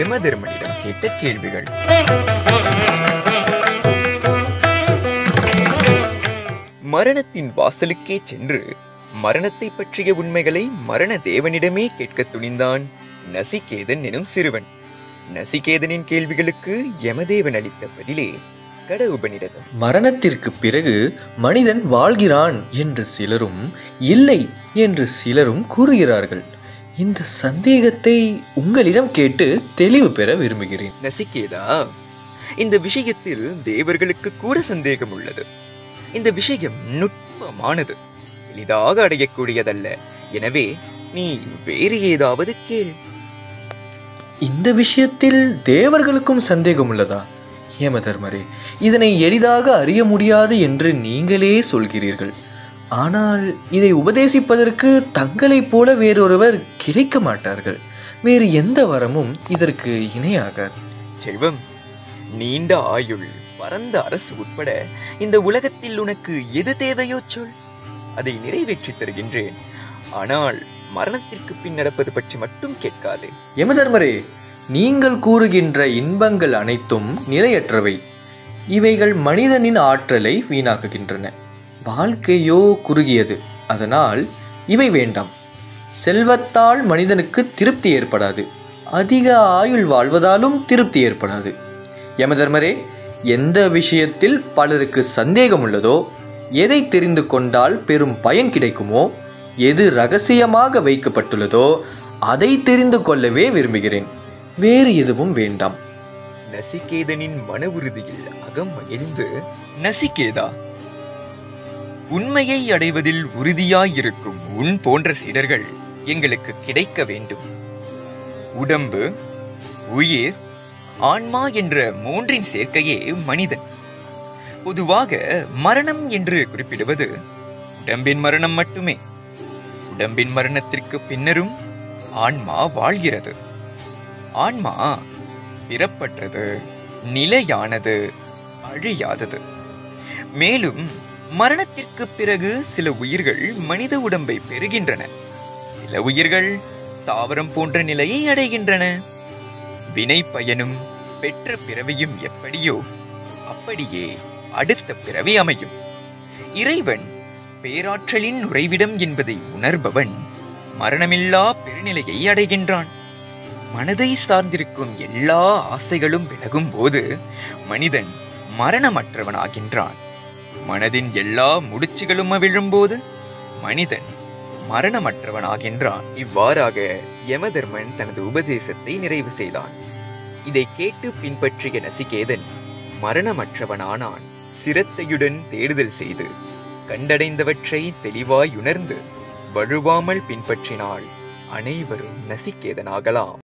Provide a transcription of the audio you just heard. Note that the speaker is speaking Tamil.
யமதர்மனிடம் கேட்ட கேள்விகள். மரணத்தின் வாசலுக்கே சென்று மரணத்தை பற்றிய உண்மைகளை மரண தேவனிடமே கேட்க துணிந்தான் நசிகேதன் எனும் சிறுவன். நசிகேதனின் கேள்விகளுக்கு யமதேவன் அளித்த பதிலே கட உபநிடதம். மரணத்திற்கு பிறகு மனிதன் வாழ்கிறான் என்று சிலரும், இல்லை என்று சிலரும் கூறுகிறார்கள். இந்த சந்தேகத்தை உங்களிடம் கேட்டு தெளிவு பெற விரும்புகிறேன். நசிகேதா, இந்த விஷயத்தில் தேவர்களுக்கு கூட சந்தேகம் உள்ளது. இந்த விஷயம் நுட்பமானது, எளிதாக அடையக்கூடியதல்ல. எனவே நீ வேறு ஏதாவது கேள். இந்த விஷயத்தில் தேவர்களுக்கும் சந்தேகம் உள்ளதா? யமதர்மரே, இதனை எளிதாக அறிய முடியாது என்று நீங்களே சொல்கிறீர்கள். ஆனால் இதை உபதேசிப்பதற்கு தங்களைப் போல வேறொருவர் கிடைக்க மாட்டார்கள். வேறு எந்த வரமும் இதற்கு இணையாகாது. செல்வம், நீண்ட ஆயுள், பரந்த அரசு உட்பட இந்த உலகத்தில் உனக்கு எது தேவையோ சொல், அதை நிறைவேற்றி தருகின்றேன். ஆனால் மரணத்திற்கு பின் நடப்பது பற்றி மட்டும் கேட்காதே. யமதர்மரே, நீங்கள் கூறுகின்ற இன்பங்கள் அனைத்தும் நிலையற்றவை. இவைகள் மனிதனின் ஆற்றலை வீணாக்குகின்றன. வாழ்க்கையோ குறுகியது, அதனால் இவை வேண்டாம். செல்வத்தால் மனிதனுக்கு திருப்தி ஏற்படாது, அதிக ஆயுள் வாழ்வதாலும் திருப்தி ஏற்படாது. யமதர்மரே, எந்த விஷயத்தில் பலருக்கு சந்தேகம் உள்ளதோ, எதை தெரிந்து கொண்டால் பெரும் பயன் கிடைக்குமோ, எது ரகசியமாக வைக்கப்பட்டுள்ளதோ அதை தெரிந்து கொள்ளவே விரும்புகிறேன். வேறு எதுவும் வேண்டாம். நசிகேதனின் மன உறுதியில் அகம் மகிழ்ந்து, நசிகேதா, உண்மையை அடைவதில் உறுதியாயிருக்கும் உன் போன்ற சீடர்கள் எங்களுக்கு கிடைக்க வேண்டும். உடம்பு, உயிர், ஆன்மா என்ற மூன்றின் சேர்க்கையே மனிதன். பொதுவாக மரணம் என்று குறிப்பிடுவது உடம்பின் மரணம் மட்டுமே. உடம்பின் மரணத்திற்கு பின்னரும் ஆன்மா வாழ்கிறது. ஆன்மா பிறப்பற்றது, நிலையானது, அழியாதது. மேலும் மரணத்திற்கு பிறகு சில உயிர்கள் மனித உடம்பை பெறுகின்றன. சில உயிர்கள் தாவரம் போன்ற நிலையை அடைகின்றன. வினை பயனும் பெற்ற பிறவியும் எப்படியோ அப்படியே அடுத்த பிறவி அமையும். இறைவன் பேராற்றலின் உறைவிடம் என்பதை உணர்பவன் மரணமில்லா பெருநிலையை அடைகின்றான். மனதை சார்ந்திருக்கும் எல்லா ஆசைகளும் விலகும் போது மனிதன் மரணமற்றவனாகின்றான். மனதின் எல்லா முடிச்சுகளும் அவிழும்போது மனிதன் மரணமற்றவனாகின்றான். இவ்வாறாக யமதர்மன் தனது உபதேசத்தை நிறைவு செய்தான். இதை கேட்டு பின்பற்றிய நசிகேதன் மரணமற்றவனானான். சிரத்தையுடன் தேடுதல் செய்து கண்டடைந்தவற்றை தெளிவாய் உணர்ந்து வழுவாமல் பின்பற்றினால் அனைவரும் நசிகேதனாகலாம்.